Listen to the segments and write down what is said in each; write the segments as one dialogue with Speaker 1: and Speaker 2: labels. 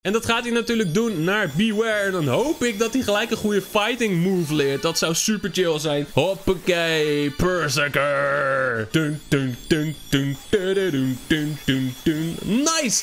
Speaker 1: En dat gaat hij natuurlijk doen naar Bewear. En dan hoop ik dat hij gelijk een goede fighting move leert. Dat zou super chill zijn. Hoppakee, Berserker. Dun, dun, dun, dun, dun, dun, dun, dun, dun. Nice!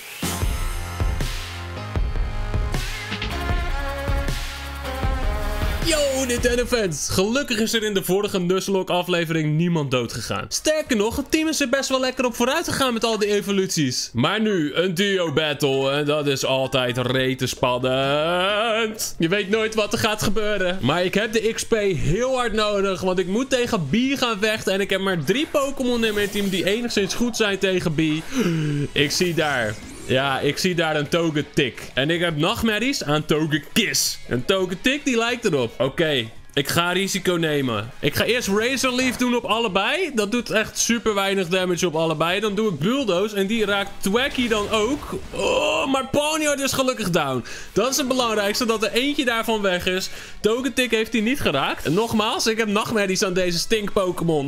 Speaker 1: Yo, Nintendo fans! Gelukkig is er in de vorige Nuzlocke aflevering niemand dood gegaan. Sterker nog, het team is er best wel lekker op vooruit gegaan met al die evoluties. Maar nu, een duo battle. En dat is altijd rete spannend. Je weet nooit wat er gaat gebeuren. Maar ik heb de XP heel hard nodig. Want ik moet tegen B gaan vechten. En ik heb maar 3 Pokémon in mijn team die enigszins goed zijn tegen B. Ik zie daar... Ja, ik zie daar een Togetic. En ik heb nachtmerries aan Togekiss. Een Togetic die lijkt erop. Oké, ik ga risico nemen. Ik ga eerst Razor Leaf doen op allebei. Dat doet echt super weinig damage op allebei. Dan doe ik Bulldoze en die raakt Thwackey dan ook. Oh, maar Ponyard is gelukkig down. Dat is het belangrijkste, dat er eentje daarvan weg is. Togetic heeft hij niet geraakt. En nogmaals, ik heb nachtmerries aan deze stink Pokémon.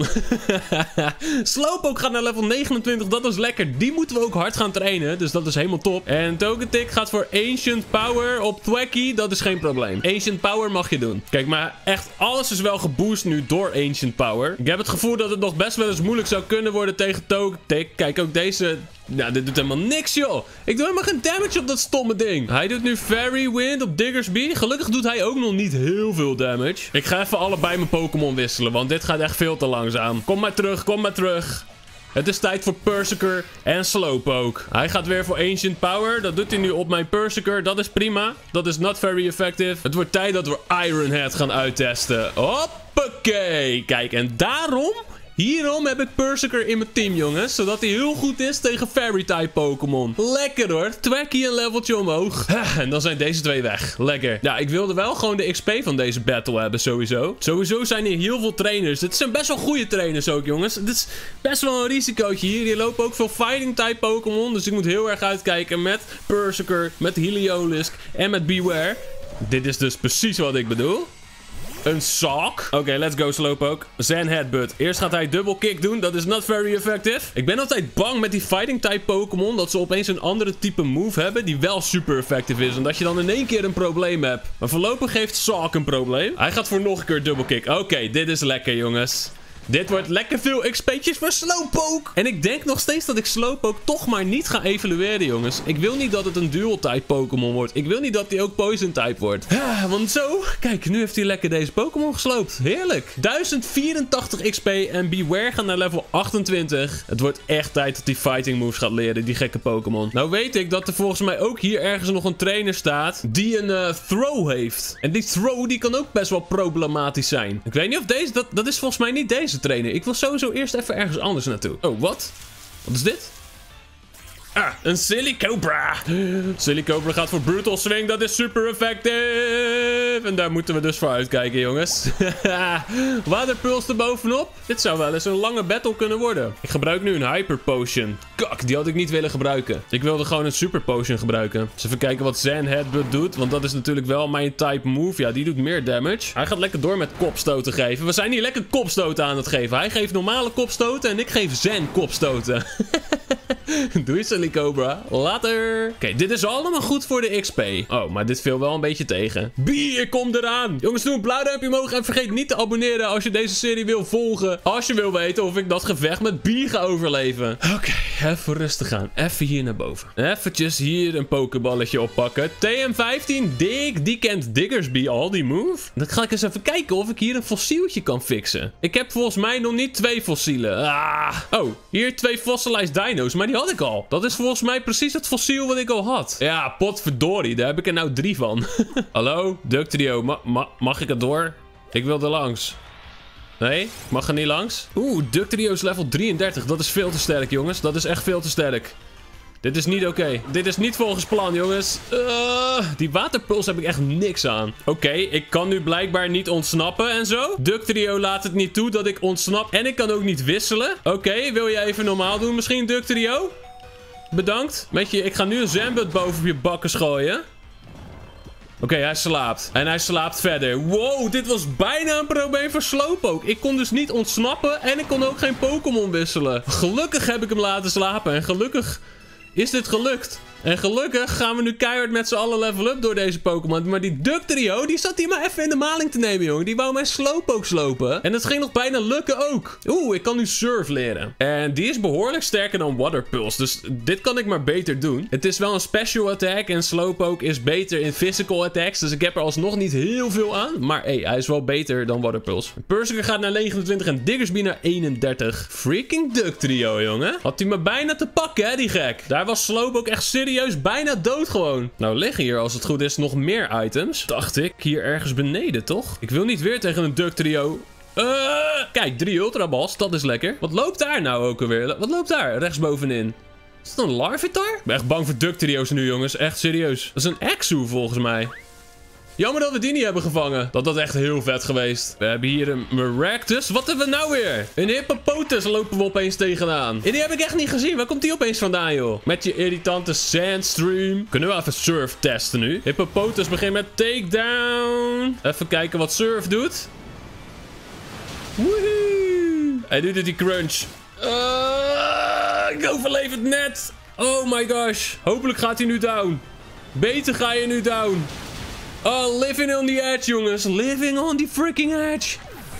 Speaker 1: Slowpoke gaat naar level 29, dat is lekker. Die moeten we ook hard gaan trainen, dus dat is helemaal top. En Togetic gaat voor Ancient Power op Thwackey, dat is geen probleem. Ancient Power mag je doen. Kijk, maar echt alles is wel geboost nu door Ancient Power. Ik heb het gevoel dat het nog best wel eens moeilijk zou kunnen worden tegen Togetic. Kijk, ook deze... Nou, dit doet helemaal niks, joh. Ik doe helemaal geen damage op dat stomme ding. Hij doet nu Fairy Wind op Diggersby. Gelukkig doet hij ook nog niet heel veel damage. Ik ga even allebei mijn Pokémon wisselen, want dit gaat echt veel te langzaam. Kom maar terug, kom maar terug. Het is tijd voor Berserker en Slowpoke. Hij gaat weer voor Ancient Power. Dat doet hij nu op mijn Berserker. Dat is prima. Dat is not very effective. Het wordt tijd dat we Ironhead gaan uittesten. Hoppakee. Kijk, en hierom heb ik Berserker in mijn team, jongens. Zodat hij heel goed is tegen Fairy-type Pokémon. Lekker hoor. Thwackey een leveltje omhoog. En dan zijn deze twee weg. Lekker. Ja, ik wilde wel gewoon de XP van deze battle hebben, sowieso. Sowieso zijn hier heel veel trainers. Het zijn best wel goede trainers ook, jongens. Het is best wel een risicootje hier. Hier lopen ook veel Fighting-type Pokémon. Dus ik moet heel erg uitkijken met Berserker, met Heliolisk en met Bewear. Dit is dus precies wat ik bedoel. Een sock. Oké, let's go Slowpoke. Zen Headbutt. Eerst gaat hij double kick doen. Dat is not very effective. Ik ben altijd bang met die fighting type Pokémon dat ze opeens een andere type move hebben die wel super effective is. En dat je dan in één keer een probleem hebt. Maar voorlopig heeft Sock een probleem. Hij gaat voor nog een keer double kick. Oké, dit is lekker, jongens. Dit wordt lekker veel XP'tjes voor Slowpoke. En ik denk nog steeds dat ik Slowpoke toch maar niet ga evalueren, jongens. Ik wil niet dat het een dual-type Pokémon wordt. Ik wil niet dat hij ook Poison-type wordt. Ja, want zo... Kijk, nu heeft hij lekker deze Pokémon gesloopt. Heerlijk. 1084 XP en Bewear gaat naar level 28. Het wordt echt tijd dat hij fighting moves gaat leren, die gekke Pokémon. Nou weet ik dat er volgens mij ook hier ergens nog een trainer staat die een throw heeft. En die throw die kan ook best wel problematisch zijn. Ik weet niet of deze... Dat is volgens mij niet deze trainer. Ik wil sowieso eerst even ergens anders naartoe. Oh, wat? Wat is dit? Ah, een Silicobra. Silicobra gaat voor Brutal Swing. Dat is super effective. En daar moeten we dus voor uitkijken, jongens. Waterpuls erbovenop. Dit zou wel eens een lange battle kunnen worden. Ik gebruik nu een Hyper Potion. Kak, die had ik niet willen gebruiken. Ik wilde gewoon een Super Potion gebruiken. Dus even kijken wat Zen Headbutt doet. Want dat is natuurlijk wel mijn type move. Ja, die doet meer damage. Hij gaat lekker door met kopstoten geven. We zijn hier lekker kopstoten aan het geven. Hij geeft normale kopstoten en ik geef Zen kopstoten. Doei Silicobra. Later. Oké, dit is allemaal goed voor de XP. Oh, maar dit viel wel een beetje tegen. Ik kom eraan. Jongens, doe een blauw duimpje omhoog en vergeet niet te abonneren als je deze serie wil volgen. Als je wil weten of ik dat gevecht met B ga overleven. Oké, even rustig aan. Even hier naar boven. Eventjes hier een pokeballetje oppakken. TM15, die kent Diggersby al, die move. Dan ga ik eens even kijken of ik hier een fossieltje kan fixen. Ik heb volgens mij nog niet 2 fossielen. Oh, hier 2 fossilized dino's, maar die had ik al. Dat is volgens mij precies het fossiel wat ik al had. Ja, potverdorie, daar heb ik er nou 3 van. Hallo, Dugtrio, mag ik er door? Ik wil er langs. Nee, ik mag er niet langs. Oeh, Dugtrio is level 33. Dat is veel te sterk, jongens. Dat is echt veel te sterk. Dit is niet oké. Dit is niet volgens plan, jongens. Die waterpuls heb ik echt niks aan. Oké, ik kan nu blijkbaar niet ontsnappen en zo. Dugtrio laat het niet toe dat ik ontsnap. En ik kan ook niet wisselen. Oké, wil je even normaal doen misschien, Dugtrio? Bedankt. Ik ga nu een Zambut boven op je bakken gooien. Oké, hij slaapt. En hij slaapt verder. Wow, dit was bijna een probleem voor Slowpoke. Ik kon dus niet ontsnappen en ik kon ook geen Pokémon wisselen. Gelukkig heb ik hem laten slapen en gelukkig is dit gelukt. En gelukkig gaan we nu keihard met z'n allen level up door deze Pokémon. Maar die Dugtrio, die zat hier maar even in de maling te nemen, jongen. Die wou mijn Slowpoke slopen. En dat ging nog bijna lukken ook. Oeh, ik kan nu Surf leren. En die is behoorlijk sterker dan Water Pulse. Dus dit kan ik maar beter doen. Het is wel een special attack. En Slowpoke is beter in physical attacks. Dus ik heb er alsnog niet heel veel aan. Maar hey, hij is wel beter dan Water Pulse. Persiker gaat naar 29 en Diggersby naar 31. Freaking Dugtrio, jongen. Had hij me bijna te pakken, hè, die gek. Daar was Slowpoke echt serieus bijna dood gewoon. Nou liggen hier, als het goed is, nog meer items. Dacht ik, hier ergens beneden, toch? Ik wil niet weer tegen een Dugtrio. Kijk, 3 Ultraballs, dat is lekker. Wat loopt daar nou ook alweer? Wat loopt daar rechtsbovenin? Is dat een Larvitar? Ik ben echt bang voor Dugtrio's nu, jongens. Echt serieus. Dat is een Exu, volgens mij. Jammer dat we die niet hebben gevangen. Dat was echt heel vet geweest. We hebben hier een Maractus. Wat hebben we nou weer? Een Hippopotas lopen we opeens tegenaan. En die heb ik echt niet gezien. Waar komt die opeens vandaan, joh? Met je irritante Sandstream. Kunnen we even Surf testen nu? Hippopotas begint met Takedown. Even kijken wat Surf doet. Woehoe. Hij doet het, die crunch. Ik overleef het net. Oh my gosh. Hopelijk gaat hij nu down. Beter ga je nu down. Oh, living on the edge, jongens. Living on the freaking edge.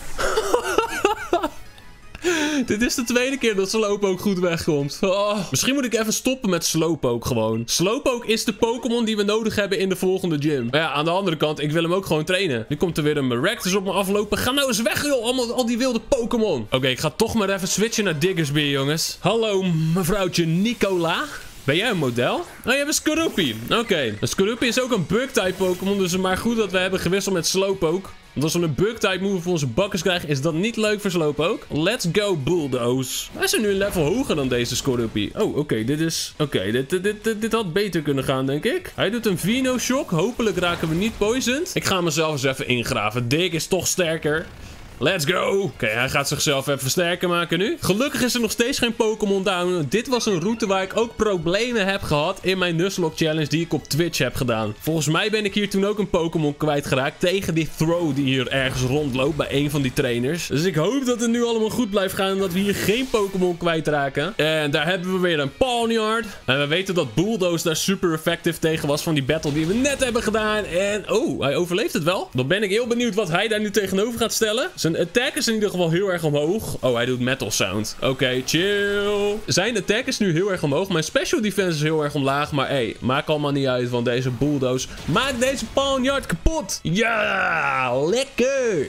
Speaker 1: Dit is de tweede keer dat Slowpoke goed wegkomt. Oh. Misschien moet ik even stoppen met Slowpoke gewoon. Slowpoke is de Pokémon die we nodig hebben in de volgende gym. Maar ja, aan de andere kant, ik wil hem ook gewoon trainen. Nu komt er weer een Maractus op me aflopen. Ga nou eens weg, joh. Allemaal, al die wilde Pokémon. Oké, ik ga toch maar even switchen naar Diggersby, jongens. Hallo, mevrouwtje Nicola. Ben jij een model? Oh, je hebt een Skorupi. Oké. Een Skorupi is ook een bug-type Pokémon. Dus maar goed dat we hebben gewisseld met Slowpoke. Want als we een bug-type move voor onze bakkers krijgen, is dat niet leuk voor Slowpoke. Let's go, Bulldoze. Wij zijn nu een level hoger dan deze Skorupi. Oh, oké. Dit is... Oké, dit had beter kunnen gaan, denk ik. Hij doet een Venoshock. Hopelijk raken we niet poisoned. Ik ga mezelf eens even ingraven. Dig is toch sterker. Let's go! Oké, hij gaat zichzelf even sterker maken nu. Gelukkig is er nog steeds geen Pokémon down. Dit was een route waar ik ook problemen heb gehad in mijn Nuzlocke Challenge die ik op Twitch heb gedaan. Volgens mij ben ik hier toen ook een Pokémon kwijtgeraakt tegen die Throw die hier ergens rondloopt bij een van die trainers. Dus ik hoop dat het nu allemaal goed blijft gaan en dat we hier geen Pokémon kwijtraken. En daar hebben we weer een Pawniard. En we weten dat Bulldoze daar super effectief tegen was van die battle die we net hebben gedaan. En oh, hij overleeft het wel. Dan ben ik heel benieuwd wat hij daar nu tegenover gaat stellen. Zijn attack is in ieder geval heel erg omhoog. Oh, hij doet metal sound. Oké, chill. Zijn attack is nu heel erg omhoog. Mijn special defense is heel erg omlaag. Maar hey, maakt allemaal niet uit. Want deze Bulldoze maakt deze Pawniard kapot. Ja, lekker.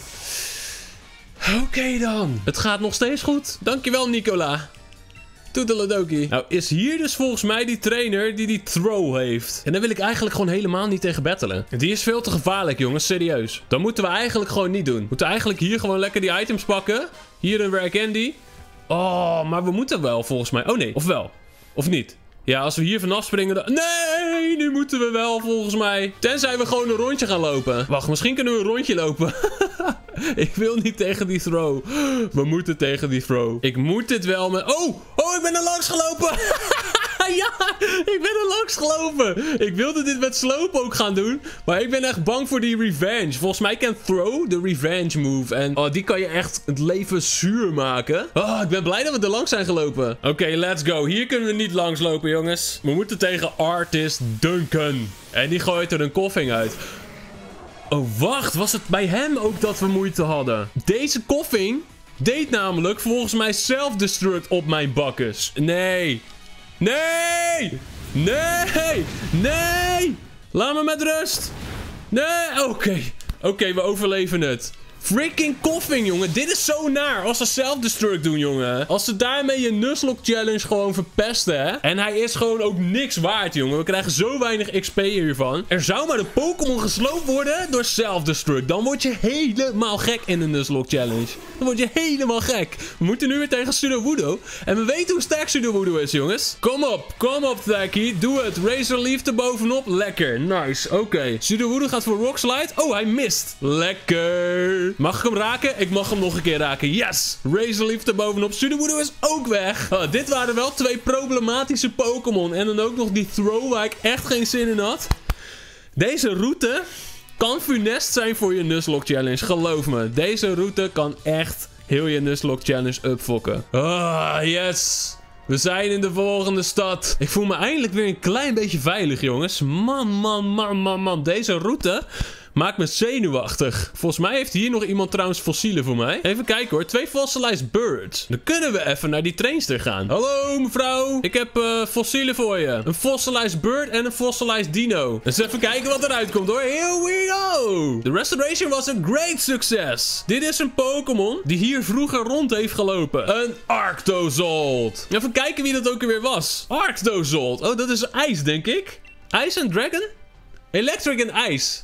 Speaker 1: Oké dan. Het gaat nog steeds goed. Dankjewel, Nicola. Toedeledokie. Nou, is hier dus volgens mij die trainer die Throw heeft. En daar wil ik eigenlijk gewoon helemaal niet tegen battelen. Die is veel te gevaarlijk, jongens. Serieus. Dat moeten we eigenlijk gewoon niet doen. We moeten eigenlijk hier gewoon lekker die items pakken. Hier een Rare Candy. Oh, maar we moeten wel volgens mij. Oh nee, of wel? Of niet? Ja, als we hier vanaf springen dan... Nee, nu moeten we wel volgens mij. Tenzij we gewoon een rondje gaan lopen. Wacht, misschien kunnen we een rondje lopen. Ik wil niet tegen die Throw. We moeten tegen die Throw. Ik moet dit wel met... Oh, ik ben er langs gelopen. Ja, ik ben er langs gelopen. Ik wilde dit met Slowpoke gaan doen. Maar ik ben echt bang voor die revenge. Volgens mij kent Throw de revenge move. En oh, die kan je echt het leven zuur maken. Oh, ik ben blij dat we er langs zijn gelopen. Oké, let's go. Hier kunnen we niet langs lopen, jongens. We moeten tegen Artist Duncan. En die gooit er een koffing uit. Oh, wacht. Was het bij hem ook dat we moeite hadden? Deze koffing deed namelijk volgens mij self-destruct op mijn bakkes. Nee. Nee! Nee! Nee! Laat me met rust! Nee! Oké, we overleven het. Freaking koffing, jongen. Dit is zo naar als ze self-destruct doen, jongen. Als ze daarmee je Nuzlocke Challenge gewoon verpesten, hè. En hij is gewoon ook niks waard, jongen. We krijgen zo weinig XP hiervan. Er zou maar een Pokémon gesloopt worden door self-destruct. Dan word je helemaal gek in de Nuzlocke Challenge. Dan word je helemaal gek. We moeten nu weer tegen Sudowoodo. En we weten hoe sterk Sudowoodo is, jongens. Kom op, Taki. Doe het. Razor Leaf er bovenop. Lekker. Nice. Oké. Sudowoodo gaat voor Rock Slide. Oh, hij mist. Lekker. Mag ik hem raken? Ik mag hem nog een keer raken. Yes! Razor Leaf er bovenop. Sudowoodo is ook weg. Oh, dit waren wel 2 problematische Pokémon. En dan ook nog die Throw waar ik echt geen zin in had. Deze route kan funest zijn voor je Nuzlocke Challenge. Geloof me. Deze route kan echt heel je Nuzlocke Challenge upfokken. Ah, yes! We zijn in de volgende stad. Ik voel me eindelijk weer een klein beetje veilig, jongens. Man. Deze route maakt me zenuwachtig. Volgens mij heeft hier nog iemand trouwens fossielen voor mij. Even kijken hoor. 2 fossilized birds. Dan kunnen we even naar die trainster gaan. Hallo mevrouw. Ik heb fossielen voor je. Een fossilized bird en een fossilized dino. Dus even kijken wat eruit komt hoor. Here we go. The restoration was a great success. Dit is een Pokémon die hier vroeger rond heeft gelopen. Een Arctozolt. Even kijken wie dat ook alweer was. Arctozolt. Oh, dat is ijs denk ik. Ice and Dragon? Electric en ijs.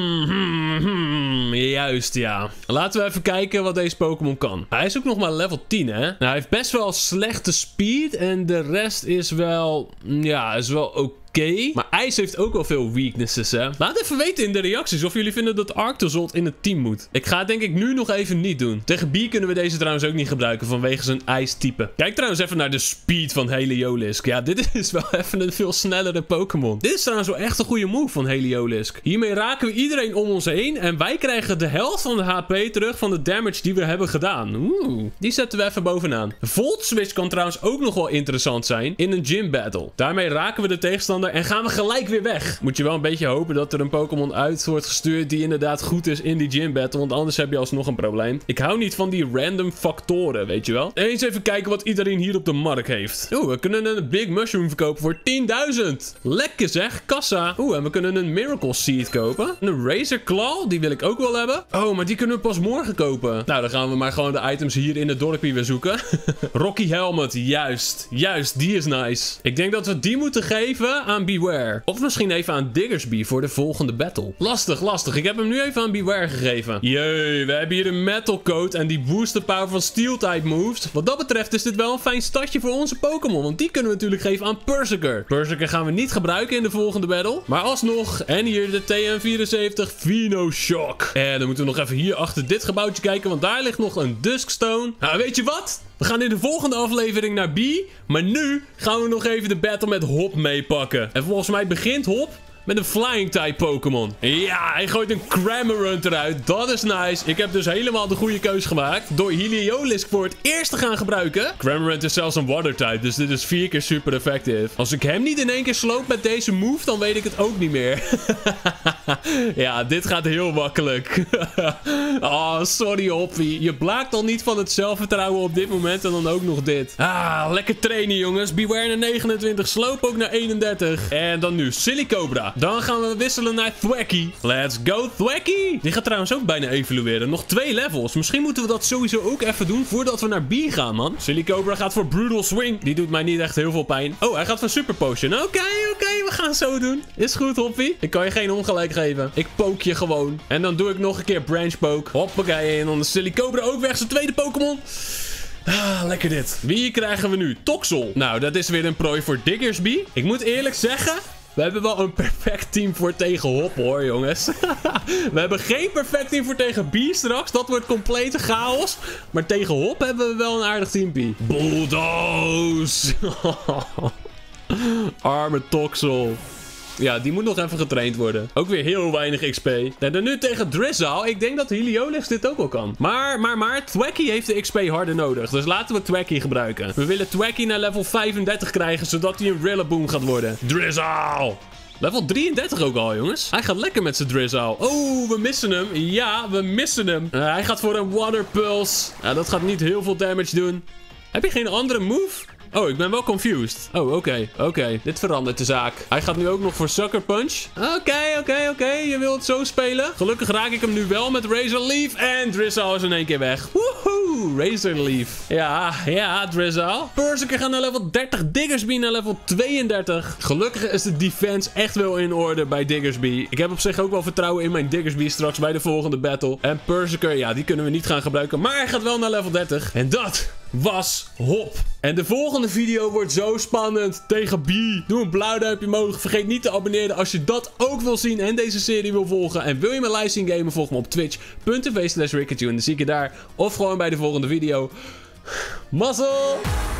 Speaker 1: Juist, ja. Laten we even kijken wat deze Pokémon kan. Hij is ook nog maar level 10, hè? Nou, hij heeft best wel slechte speed. En de rest is wel... Ja, is wel oké. Maar ijs heeft ook wel veel weaknesses, hè. Laat even weten in de reacties of jullie vinden dat Arctozolt in het team moet. Ik ga het denk ik nu nog even niet doen. Tegen B kunnen we deze trouwens ook niet gebruiken vanwege zijn ijstype. Kijk trouwens even naar de speed van Heliolisk. Ja, dit is wel even een veel snellere Pokémon. Dit is trouwens wel echt een goede move van Heliolisk. Hiermee raken we iedereen om ons heen en wij krijgen de helft van de HP terug van de damage die we hebben gedaan. Oeh, die zetten we even bovenaan. Volt Switch kan trouwens ook nog wel interessant zijn in een gym battle. Daarmee raken we de tegenstander en gaan we gelijk weer weg. Moet je wel een beetje hopen dat er een Pokémon uit wordt gestuurd die inderdaad goed is in die gym battle, want anders heb je alsnog een probleem. Ik hou niet van die random factoren, weet je wel. Eens even kijken wat iedereen hier op de markt heeft. Oeh, we kunnen een Big Mushroom verkopen voor 10.000. Lekker zeg, kassa. Oeh, en we kunnen een Miracle Seed kopen. Een Razor Claw, die wil ik ook wel hebben. Oh, maar die kunnen we pas morgen kopen. Nou, dan gaan we maar gewoon de items hier in het dorpje weer zoeken. Rocky Helmet, juist. Juist, die is nice. Ik denk dat we die moeten geven aan Beware. Of misschien even aan Diggersby voor de volgende battle. Lastig. Ik heb hem nu even aan Beware gegeven. Jee, we hebben hier een Metal Coat en die boost de power van Steel type moves. Wat dat betreft is dit wel een fijn stadje voor onze Pokémon, want die kunnen we natuurlijk geven aan Persiker. Persiker gaan we niet gebruiken in de volgende battle. Maar alsnog, en hier de TM74 Venoshock. En dan moeten we nog even hier achter dit gebouwtje kijken, want daar ligt nog een Duskstone. Nou, weet je wat? We gaan in de volgende aflevering naar B. Maar nu gaan we nog even de battle met Hop meepakken. En volgens mij begint Hop met een Flying type Pokémon. Ja, hij gooit een Cramorant eruit. Dat is nice. Ik heb dus helemaal de goede keus gemaakt door Heliolisk voor het eerst te gaan gebruiken. Cramorant is zelfs een Water type, dus dit is 4 keer super effectief. Als ik hem niet in één keer sloop met deze move, dan weet ik het ook niet meer. Ja, dit gaat heel makkelijk. Oh, sorry Hoppie. Je blaakt al niet van het zelfvertrouwen op dit moment en dan ook nog dit. Ah, lekker trainen jongens. Beware naar 29, Slope ook naar 31. En dan nu Silicobra. Dan gaan we wisselen naar Thwackey. Let's go Thwackey. Die gaat trouwens ook bijna evolueren. Nog 2 levels. Misschien moeten we dat sowieso ook even doen voordat we naar B gaan, man. Silicobra gaat voor Brutal Swing. Die doet mij niet echt heel veel pijn. Oh, hij gaat voor Super Potion. Oké, we gaan het zo doen. Is goed, Hoppie. Ik kan je geen ongelijk geven. Ik poke je gewoon. En dan doe ik nog een keer Branch Poke. Hoppakee. En dan de Silicobra ook weg. Zijn tweede Pokémon. Ah, lekker dit. Wie krijgen we nu? Toxel. Nou, dat is weer een prooi voor Diggersby. Ik moet eerlijk zeggen, we hebben wel een perfect team voor tegen Hop, hoor, jongens. We hebben geen perfect team voor tegen B straks. Dat wordt complete chaos. Maar tegen Hop hebben we wel een aardig teampie. Bulldoze. Arme Toxel. Ja, die moet nog even getraind worden. Ook weer heel weinig XP. En dan nu tegen Drizzle. Ik denk dat Heliolisk dit ook wel kan. Maar Thwackey heeft de XP harder nodig. Dus laten we Thwackey gebruiken. We willen Thwackey naar level 35 krijgen, zodat hij een Rillaboom gaat worden. Drizzle! Level 33 ook al, jongens. Hij gaat lekker met zijn Drizzle. Oh, we missen hem. Ja, we missen hem. Hij gaat voor een Water Pulse. Dat gaat niet heel veel damage doen. Heb je geen andere move? Oh, ik ben wel confused. Oh, oké. Dit verandert de zaak. Hij gaat nu ook nog voor Sucker Punch. Oké. Je wilt het zo spelen. Gelukkig raak ik hem nu wel met Razor Leaf. En Drizzle is in één keer weg. Woehoe, Razor Leaf. Ja, Drizzle. Persiker gaat naar level 30. Diggersby naar level 32. Gelukkig is de defense echt wel in orde bij Diggersby. Ik heb op zich ook wel vertrouwen in mijn Diggersby straks bij de volgende battle. En Persiker, ja, die kunnen we niet gaan gebruiken. Maar hij gaat wel naar level 30. En dat was Hop. En de volgende video wordt zo spannend tegen B. Doe een blauw duimpje omhoog. Vergeet niet te abonneren als je dat ook wil zien en deze serie wil volgen. En wil je me live zien gamen, volg me op twitch.tv/Ricketune. En dan zie ik je daar of gewoon bij de volgende video. Mazzel!